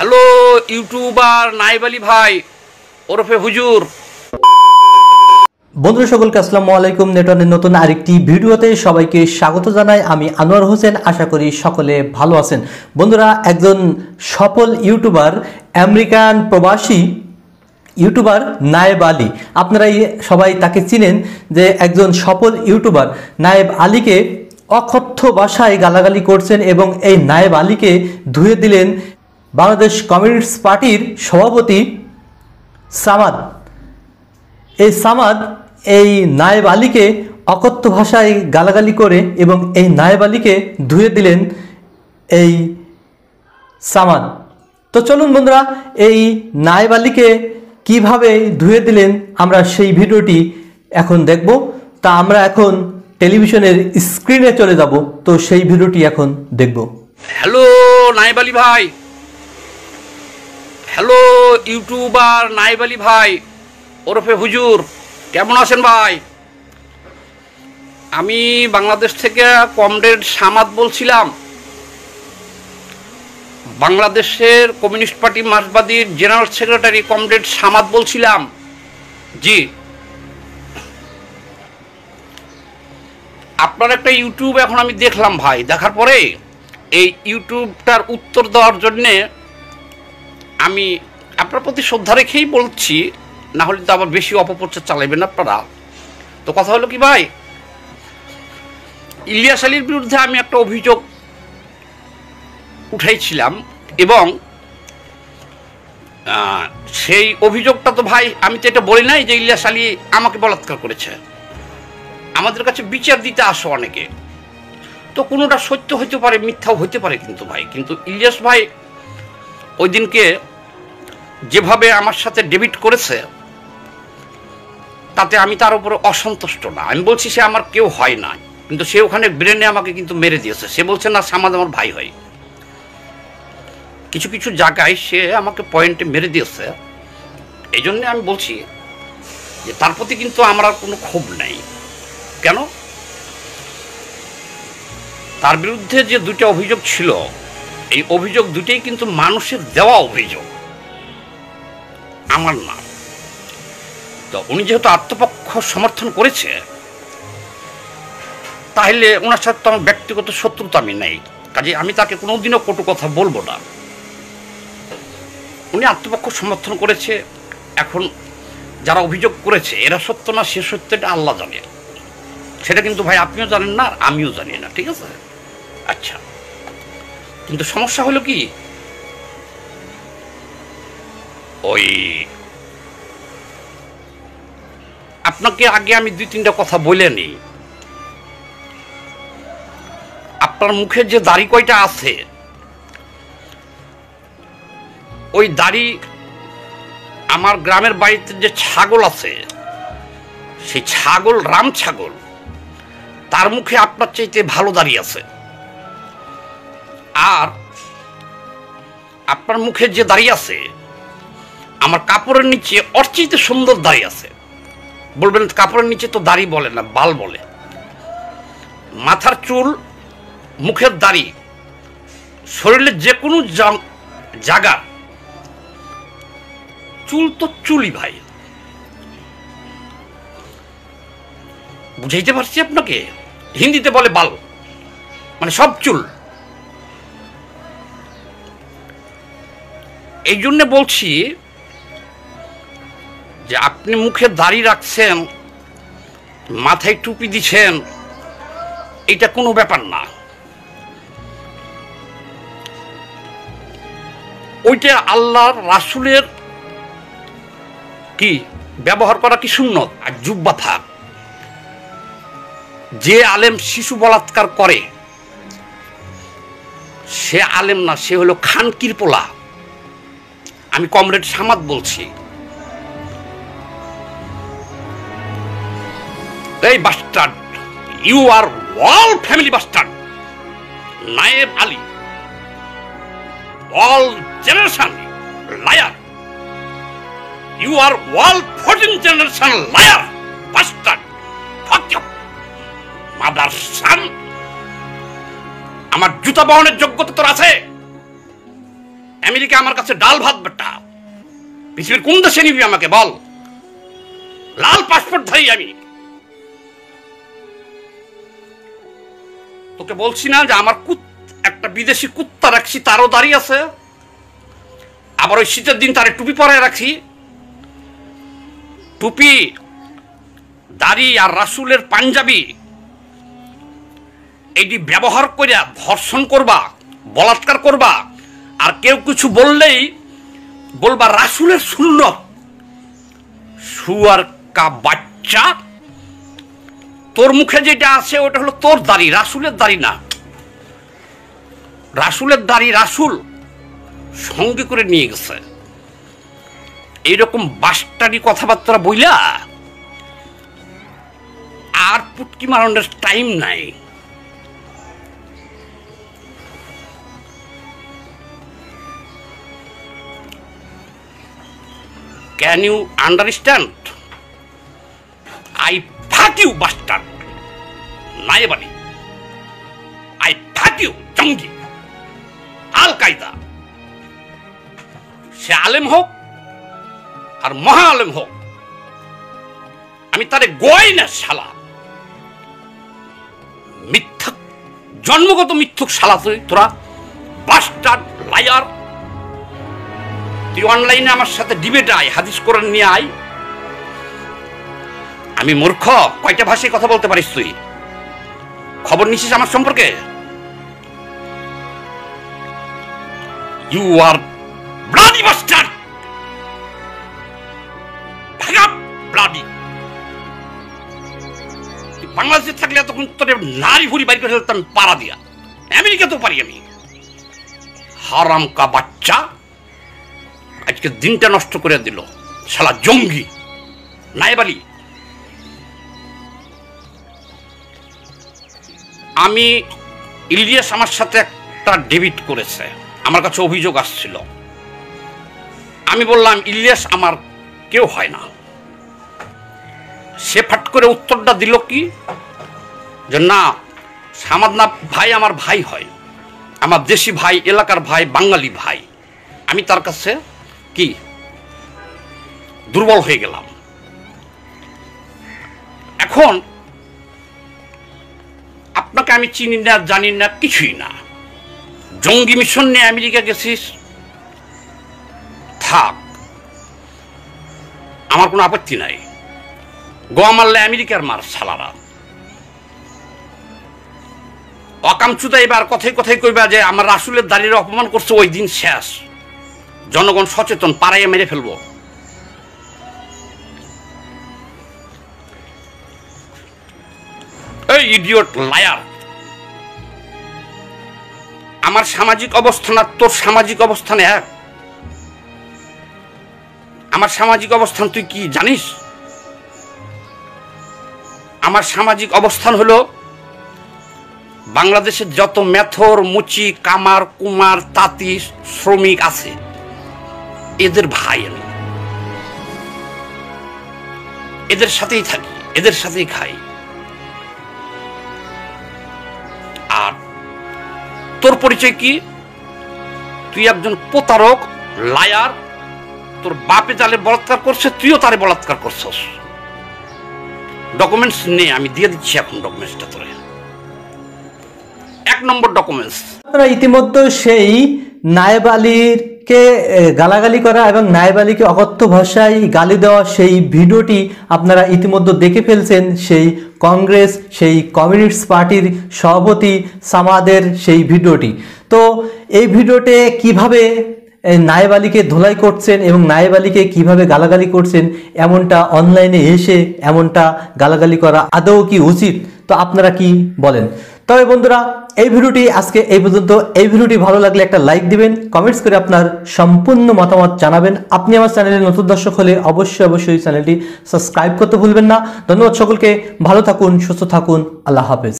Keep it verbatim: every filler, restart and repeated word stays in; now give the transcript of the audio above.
Hello YouTuber নায়েব আলী ভাই ওরফে হুজুর। বন্ধুরা সকলকে আসসালামু আলাইকুম। নেটওয়ার্কের নতুন আরেকটি ভিডিওতে সবাইকে স্বাগত জানাই। আমি আনোয়ার হোসেন, আশা করি সকলে ভালো আছেন। বন্ধুরা, একজন সফল ইউটিউবার, আমেরিকান প্রবাসী ইউটিউবার নায়েব আলী, আপনারা সবাই তাকে চিনেন যে একজন সফল ইউটিউবার নায়েব আলীকে অকথ্য ভাষায় গালাগালি করছেন এবং এই নায়েব আলীকে ধুয়ে দিলেন বাংলাদেশ কমিউনিস্ট পার্টির সভাপতি সামাদ। এই সামাদ এই নায়েব আলীকে অকথ্য ভাষায় গালাগালি করে এবং এই নায়েব আলীকে ধুয়ে দিলেন এই সামাদ। তো চলুন বন্ধুরা, এই নায়েব আলীকে কিভাবে ধুয়ে দিলেন আমরা সেই ভিডিওটি এখন দেখব। তা আমরা এখন টেলিভিশনের স্ক্রিনে চলে যাব, তো সেই ভিডিওটি এখন দেখব। হ্যালো নায়েব আলী ভাই, হ্যালো ইউটিউবার নায়েব আলী ভাই ওরফে হুজুর, কেমন আছেন ভাই? আমি বাংলাদেশ থেকে কমরেড সামাদ বলছিলাম, বাংলাদেশের কমিউনিস্ট পার্টি মার্ক্সবাদীর জেনারেল সেক্রেটারি কমরেড সামাদ বলছিলাম। জি, আপনার একটা ইউটিউব এখন আমি দেখলাম ভাই, দেখার পরে এই ইউটিউবটার উত্তর দেওয়ার জন্যে আমি আপনার প্রতি শ্রদ্ধা রেখেই বলছি, না হলে তো আবার বেশি অপপ্রচার চালাবেন আপনারা। তো কথা হলো কি ভাই, ইলিয়াস আলীর বিরুদ্ধে আমি একটা অভিযোগ উঠাইছিলাম এবং সেই অভিযোগটা তো ভাই আমি তো এটা বলি নাই যে ইলিয়াস আলী আমাকে বলাৎকার করেছে। আমাদের কাছে বিচার দিতে আসো অনেকে, তো কোনোটা সত্য হইতে পারে, মিথ্যাও হইতে পারে, কিন্তু ভাই কিন্তু ইলিয়াস ভাই ওই দিনকে যেভাবে আমার সাথে ডেবিট করেছে তাতে আমি তার উপরে অসন্তুষ্ট না। আমি বলছি সে আমার কেউ হয় না, কিন্তু সে ওখানে ব্রেনে আমাকে কিন্তু মেরে দিয়েছে। সে বলছে না সামাদ আমার ভাই হয়, কিছু কিছু জায়গায় সে আমাকে পয়েন্টে মেরে দিয়েছে। এই জন্যে আমি বলছি যে তার প্রতি কিন্তু আমার আর কোনো ক্ষোভ নেই। কেন? তার বিরুদ্ধে যে দুইটা অভিযোগ ছিল, এই অভিযোগ দুটেই কিন্তু মানুষের দেওয়া অভিযোগ, আমার না। তো উনি যেহেতু আত্মপক্ষ সমর্থন করেছে, তাহলে ওনার সাথে তো আমার ব্যক্তিগত শত্রুতা আমি নেই, কাজে আমি তাকে কোনোদিনও কটু কথা বলবো না। উনি আত্মপক্ষ সমর্থন করেছে, এখন যারা অভিযোগ করেছে এরা সত্য না সে সত্যটা আল্লাহ জানে, সেটা কিন্তু ভাই আপনিও জানেন না, আমিও জানি না, ঠিক আছে? আচ্ছা, কিন্তু সমস্যা হলো কি, ওই আপনাকে আগে আমি দুই তিনটা কথা বলে নিই। আপনার মুখে যে দাড়ি কয়টা আছে, ওই দাড়ি আমার গ্রামের বাড়িতে যে ছাগল আছে, সেই ছাগল রাম ছাগল, তার মুখে আপনার চাইতে ভালো দাড়ি আছে। আর আপনার মুখে যে দাড়ি আছে, আমার কাপড়ের নিচে ওর চাইতে সুন্দর দাড়ি আছে। বলবেন কাপড়ের নিচে তো দাড়ি বলে না, বাল বলে। মাথার চুল, মুখের দাড়ি, শরীরের যে কোনো জায়গা চুল তো চুলই ভাই। বুঝাইতে পারছি আপনাকে? হিন্দিতে বলে বাল, মানে সব চুল। এই জন্য বলছি যে আপনি মুখে দাড়ি রাখছেন, মাথায় টুপি দিচ্ছেন, এটা কোনো ব্যাপার না। ওইটা আল্লাহর রাসূলের কি ব্যবহার করা কি সুন্নত। আর জুব্বা থাক, যে আলেম শিশু বলাৎকার করে সে আলেম না, সে হলো খানকির পোলা। আমি কমরেড সামাদ বলছি। এই bastard, you are all family bastard. Nayeb Ali all generation liar, you are all fourteen generation liar bastard. Fuck you mother son. আমার জুতা বহনের যোগ্যতা তোর আছে? আমেরিকা আমার কাছে ডাল ভাত বেটা। পৃথিবীর কোন দেশে নিবি আমাকে বল? লাল পাসপোর্ট ধারি আমি। তোকে বলছি না যে আমার একটা বিদেশি কুত্তা রাখছি, তারও দাঁড়িয়ে আছে। আবার ওই শীতের দিন তারে টুপি পরায় রাখি। টুপি, দাড়ি আর রাসূলের পাঞ্জাবি এটি ব্যবহার করিয়া ধর্ষণ করবা, বলাৎকার করবা, আর কেউ কিছু বললেই বলবা রাসূলের সুন্নত। শুয়ার কা বাচ্চা, তোর মুখে যেটা আছে ওটা হলো তোর দাড়ি, রাসূলের দাড়ি না। রাসূলের দাড়ি রাসূল সঙ্গে করে নিয়ে গেছে। এইরকম বাস্টারি কথাবার্তা বইলা আর পুটকি মারানোর টাইম নাই। Can you understand? I fuck you, bastard. নায়েবানি, I fuck you, জঙ্গি, আল কায়দা। সে আলেম হোক আর মহা আলেম হোক, আমি তারে গোয়াই না শালা। মিথ্যক, জন্মগত মিথ্যুক শালা তুই, তোরা বাস্টার্ড লায়ার। তুই অনলাইনে আমার সাথে ডিবেট আয়, হাদিস কোরআন নিয়ে আয়। আমি মূর্খ? কয়টা ভাষায় কথা বলতে পারিস তুই? খবর নিছিস আমার সম্পর্কে? ইউ আর ব্লাডি বাস্টার্ড, ভাগা ব্লাডি। বাংলাদেশে থাকলে তখন তোর নারী ভুড়ি বাইর করে ফেলতাম পাড়া দিয়া। আমেরিকা তো পারি আমি। হারাম কা বাচ্চা, আজকে দিনটা নষ্ট করে দিল শালা জঙ্গি নায়েবালি। আমি ইলিয়াস আমার সাথে একটা ডেবিট করেছে, আমার কাছে অভিযোগ আসছিল। আমি বললাম ইলিয়াস আমার কেউ হয় না। সে ফাট করে উত্তরটা দিল কি যে না, সামাদনা ভাই আমার ভাই হয়, আমার দেশি ভাই, এলাকার ভাই, বাঙালি ভাই। আমি তার কাছে কি দুর্বল হয়ে গেলাম। এখন আপনাকে আমি চিনি না, জানি না, কিছুই না। জঙ্গি মিশন নিয়ে আমেরিকা গেছিস, থাক, আমার কোনো আপত্তি নাই। গোয়া মারলে আমেরিকার মার শালারা। অকামচুদা এবার কথাই কথাই কইবা যে আমার রাসূলের দাড়ির অপমান করছে, ওই দিন শেষ। জনগণ সচেতন, পাড়াইয়া মেরে ফেলবো। এই ইডিয়ট লায়ার। আমার সামাজিক অবস্থান আর তোর সামাজিক অবস্থান এক। আমার সামাজিক অবস্থান তুই কি জানিস? আমার সামাজিক অবস্থান হলো বাংলাদেশের যত মেথর, মুচি, কামার, কুমার, তাঁতি, শ্রমিক আছে, এদের ভাই আমি। এদের সাথেই থাকি, এদের সাথেই খাই। আর তোর পরিচয় কি? তুই একজন প্রতারক, লায়ার। তোর বাপে যারে বলাৎকার করছে, তুইও তারে বলাৎকার করছস। ডকুমেন্টস নে, আমি দিয়ে দিচ্ছি এখন ডকুমেন্টসটা তোরে। এক নম্বর ডকুমেন্টস। আপনারা ইতিমধ্যে সেই নায়েব আলীকে গালাগালি করা এবং নায়েব আলীকে অকথ্য ভাষায় গালি দেওয়া সেই ভিডিওটি আপনারা ইতিমধ্যে দেখে ফেলছেন। সেই কংগ্রেস, সেই কমিউনিস্ট পার্টির সভাপতি সামাদের সেই ভিডিওটি। তো এই ভিডিওতে কিভাবে নায়েব আলীকে ধোলাই করছেন এবং নায়েব আলীকে কিভাবে গালাগালি করছেন, এমনটা অনলাইনে এসে এমনটা গালাগালি করা আদৌ কি উচিত? তো আপনারা কি বলেন? তবে বন্ধুরা, এই ভিডিওটি আজকে এই পর্যন্ত। এই ভিডিওটি ভালো লাগলে একটা লাইক দিবেন, কমেন্টস করে আপনার সম্পূর্ণ মতামত জানাবেন। আপনি আমার চ্যানেলে নতুন দর্শক হলে অবশ্যই অবশ্যই চ্যানেলটি সাবস্ক্রাইব করতে ভুলবেন না। ধন্যবাদ সকলকে, ভালো থাকুন, সুস্থ থাকুন, আল্লাহ হাফেজ।